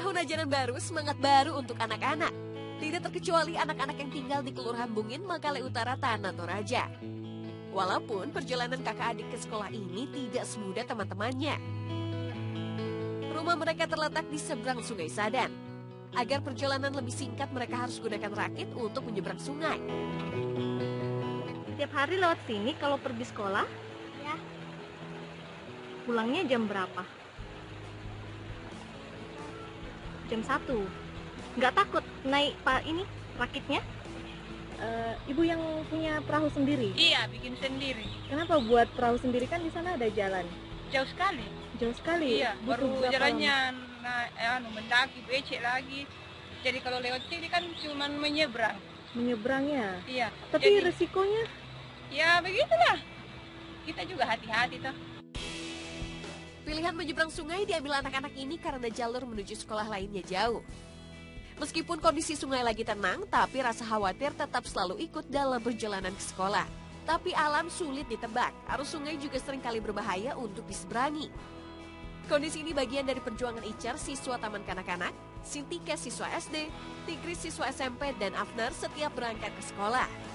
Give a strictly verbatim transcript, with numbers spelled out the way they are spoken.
Tahun ajaran baru, semangat baru untuk anak-anak. Tidak terkecuali anak-anak yang tinggal di Kelurahan Bungin, Makale Utara, Tanah Toraja. Walaupun perjalanan kakak adik ke sekolah ini tidak semudah teman-temannya. Rumah mereka terletak di seberang Sungai Sadan. Agar perjalanan lebih singkat, mereka harus gunakan rakit untuk menyeberang sungai. Tiap hari lewat sini kalau pergi sekolah? Ya. Pulangnya jam berapa? Jam satu. Nggak takut naik pak ini rakitnya? Uh, ibu yang punya perahu sendiri? Iya, bikin sendiri. Kenapa buat perahu sendiri, kan di sana ada jalan? Jauh sekali. Jauh sekali? Iya, butuh baru jalannya nah, anu, mendaki, becek lagi. Jadi kalau lewat sini kan cuma menyeberang. Menyeberangnya? Iya. Tapi jadi, resikonya? Ya begitulah. Kita juga hati-hati toh. Pilihan menyeberang sungai diambil anak-anak ini karena jalur menuju sekolah lainnya jauh. Meskipun kondisi sungai lagi tenang, tapi rasa khawatir tetap selalu ikut dalam perjalanan ke sekolah. Tapi alam sulit ditebak, arus sungai juga seringkali berbahaya untuk diseberangi. Kondisi ini bagian dari perjuangan Icar, siswa Taman Kanak-Kanak, Sintika, siswa S D, Tigris, siswa S M P, dan Afnar setiap berangkat ke sekolah.